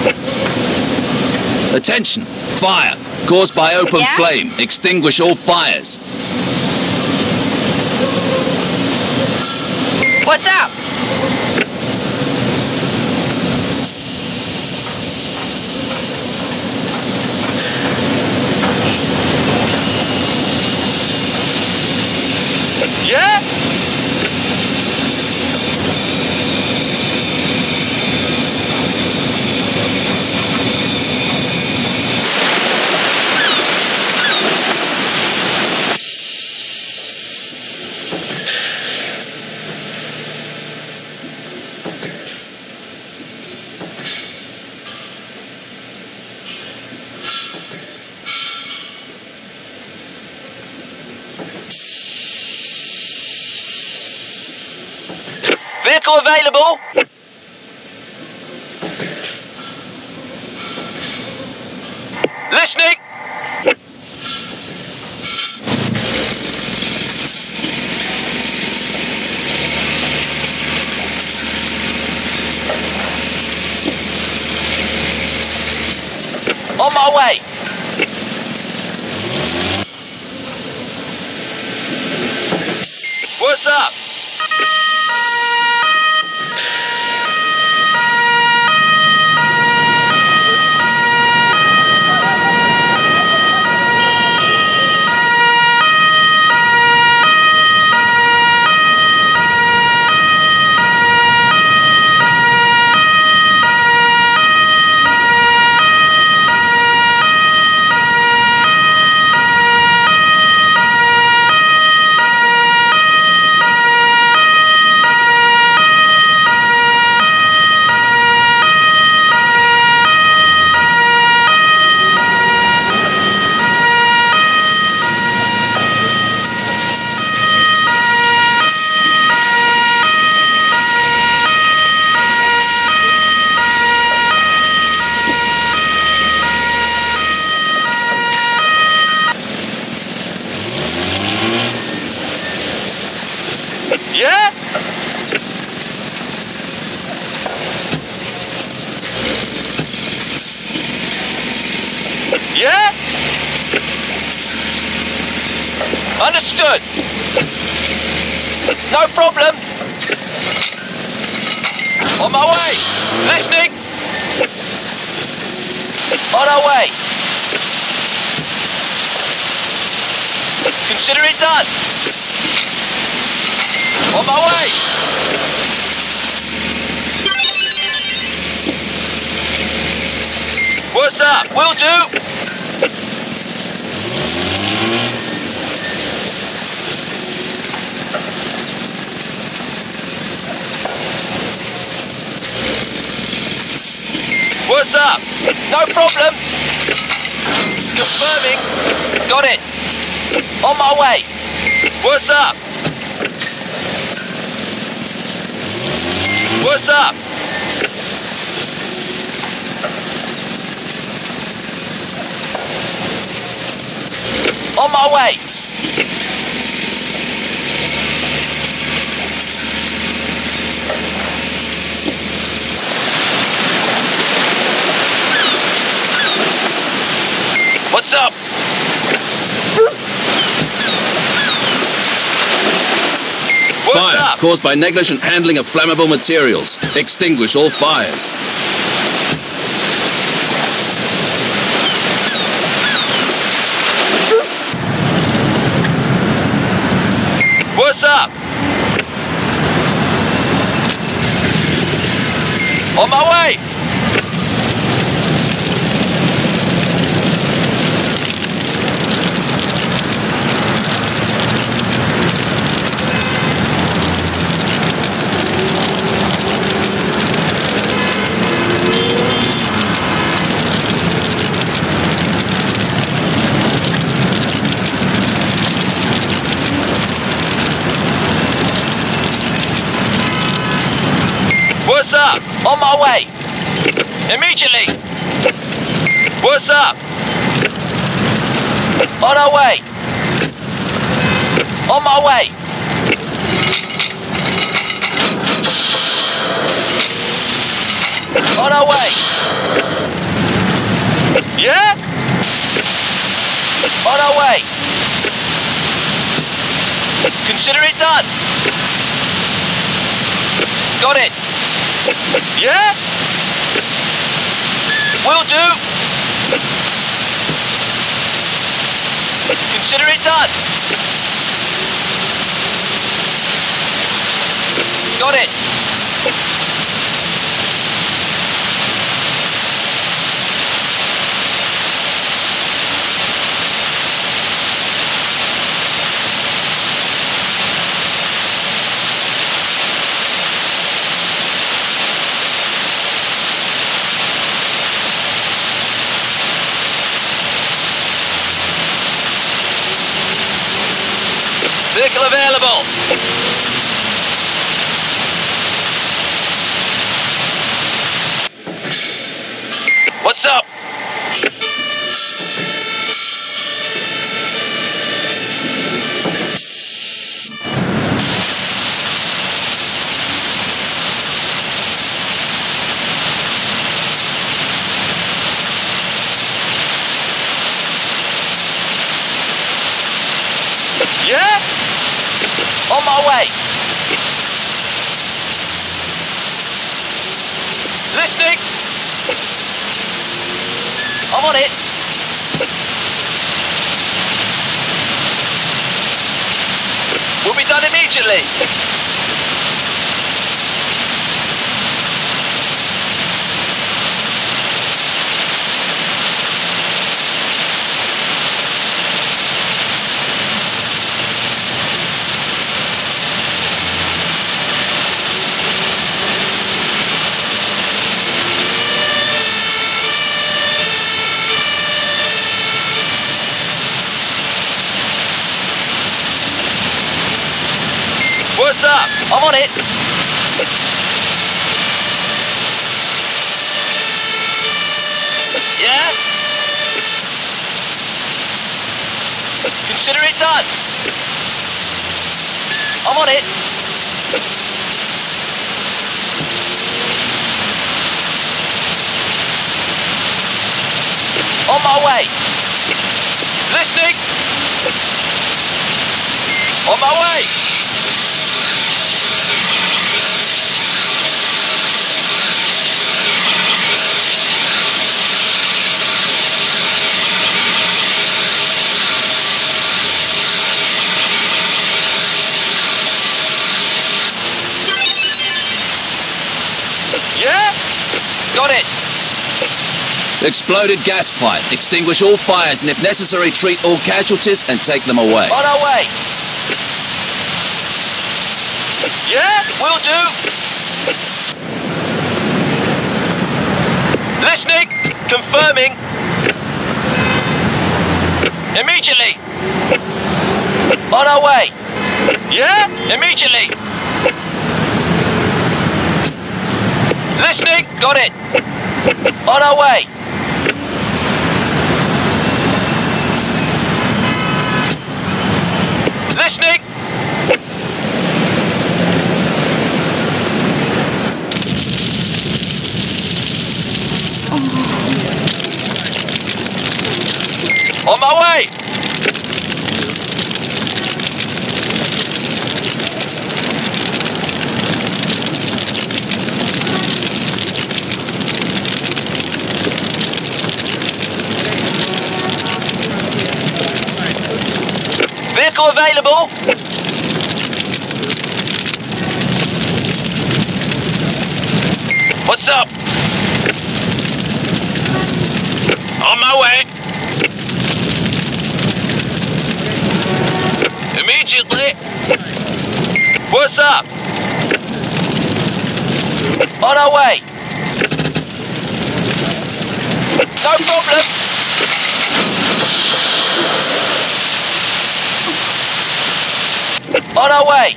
Attention! Fire! Caused by open flame. Extinguish all fires. What's up? Yeah? Vehicle available. Listening. On my way. What's up? Yeah? Yeah? Understood. No problem. On my way. Listening. On our way. Consider it done. On my way! What's up? Will do! What's up? No problem! Confirming. Got it. On my way. What's up? What's up? On my way. What's up? What's Fire up? caused by negligent handling of flammable materials. Extinguish all fires. What's up? On my way. What's up? On my way. Immediately. What's up? On our way. On my way. On our way. Yeah? On our way. Consider it done. Got it. Yeah? Will do. Consider it done. Got it. Vehicle available. What's up? Yeah? On my way. Listening. I'm on it. Will be done immediately. What's up? I'm on it. Yeah? Consider it done. I'm on it. On my way. Listening. On my way. Yeah? Got it. Exploded gas pipe. Extinguish all fires and if necessary treat all casualties and take them away. On our way. Yeah? Will do. Listening. Confirming. Immediately. On our way. Yeah? Immediately. Listening. Got it. On our way. Listening. On my way. Vehicle available. What's up? On my way. Immediately. What's up? On our way. No problem. On our way.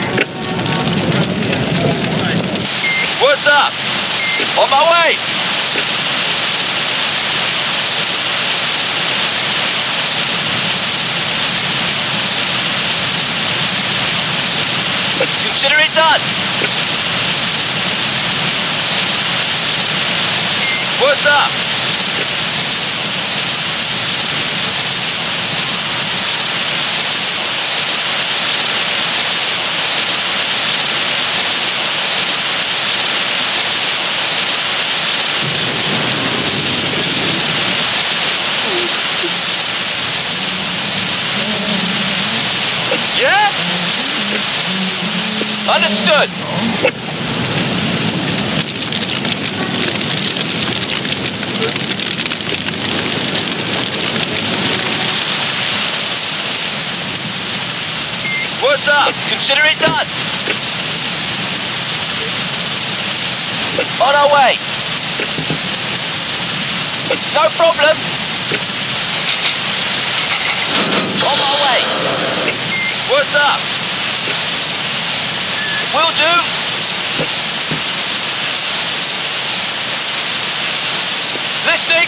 What's up? On my way. Consider it done. What's up? Understood. What's up? Consider it done. On our way. No problem. On my way. What's up? Will do. Listening.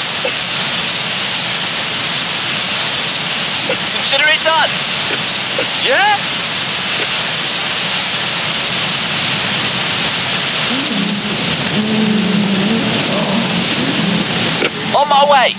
Consider it done. Yeah? On my way.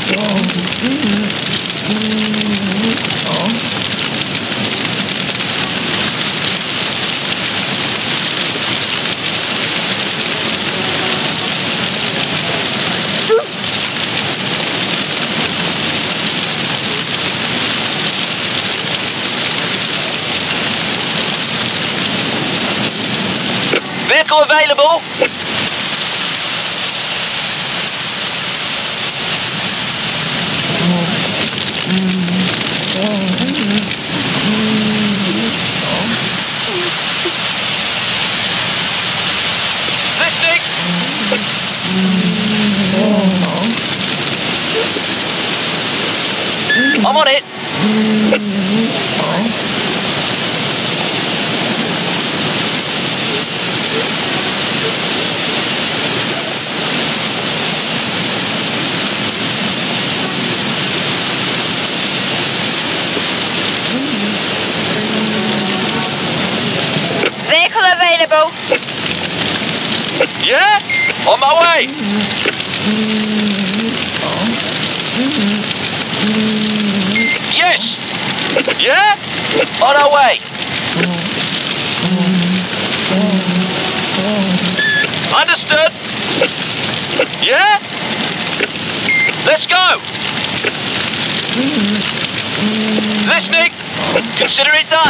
Vehicle available. Listening. I'm on it. Vehicle available. Yeah? On my way. Yes. Yeah? On our way. Understood. Yeah? Let's go. Listening. Consider it done.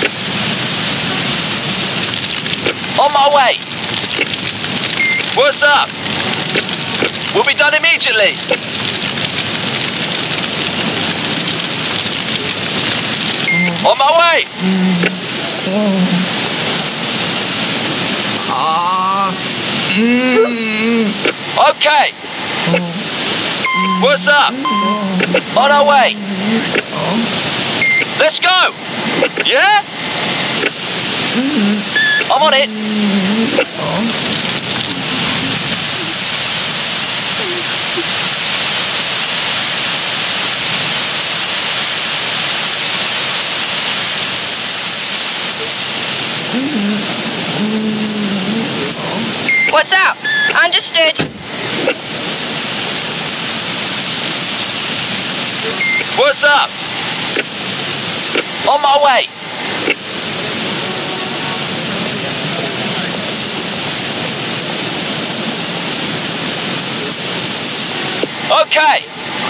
On my way. What's up? We'll be done immediately. On my way. Okay. What's up? On our way. Let's go. Yeah? I'm on it. What's up? Understood. What's up? On my way. Okay.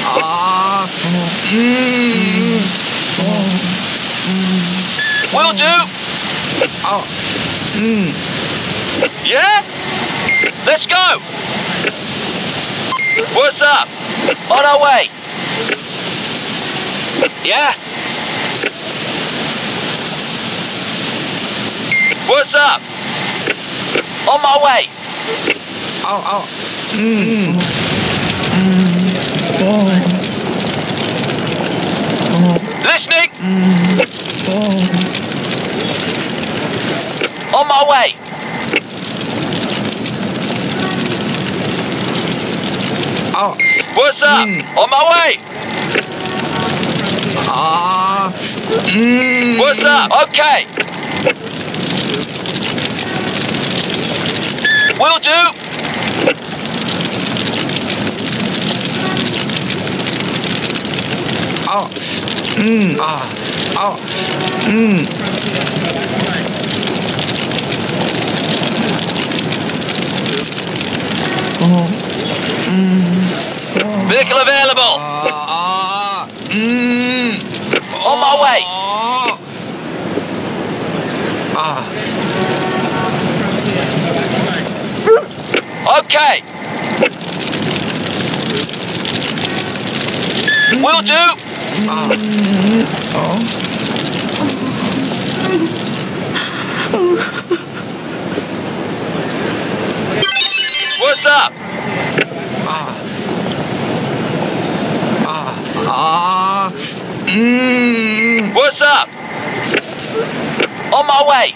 Will do. Yeah? Let's go. What's up? On our way. Yeah? What's up? On my way. Listening. On my way. What's up? On my way. What's up? Okay. Will do. Vehicle available. On my way. Okay. Will do. What's up? What's up? On my way.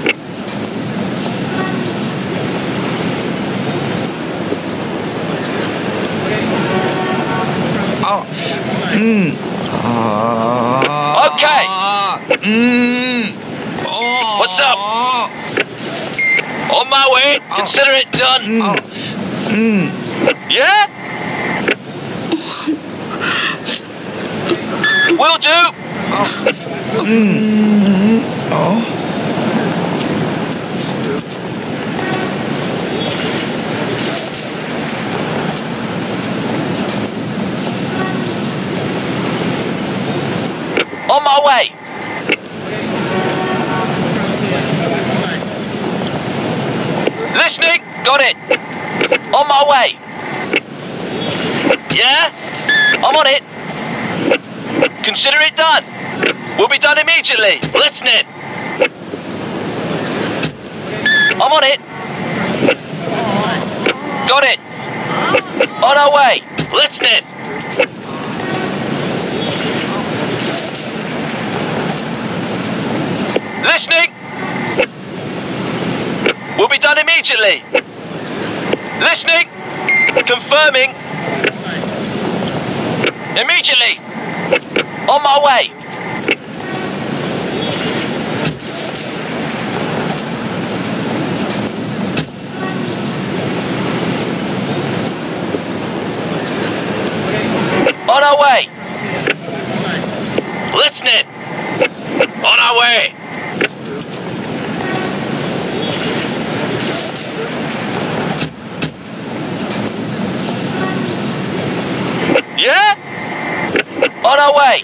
Okay. What's up? On my way. Consider it done. Yeah? Will do. On my way. Listening. Got it. On my way. Yeah? I'm on it. Consider it done. We'll be done immediately. Listening. I'm on it. Got it. On our way. Listening. Listening. We'll be done immediately. Listening. Confirming. Immediately. On my way. On our way. Listening. On our way. Yeah? On our way.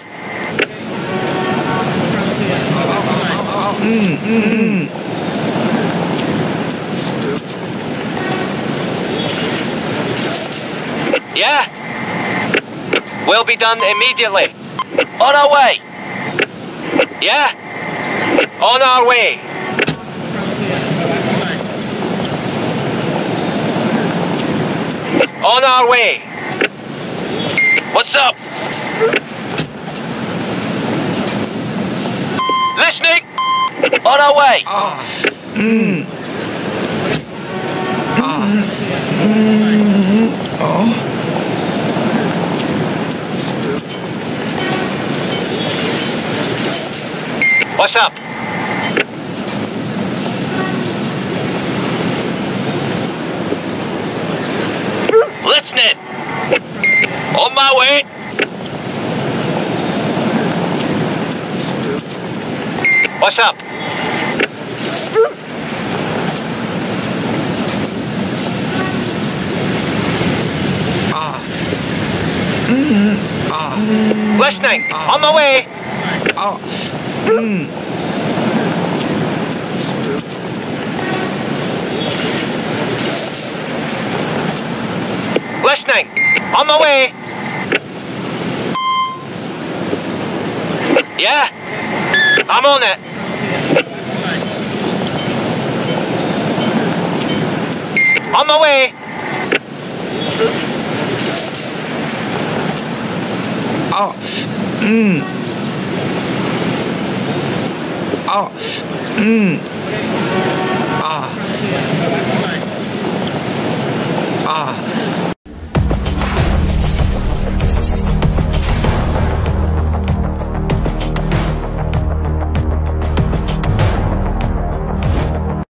Yeah? We'll be done immediately. On our way. Yeah? On our way. On our way. What's up? Listening. On our way. What's up? Listening. On my way. What's up? Listening. On my way. Listening. On my way. Yeah? I'm on it. On my way.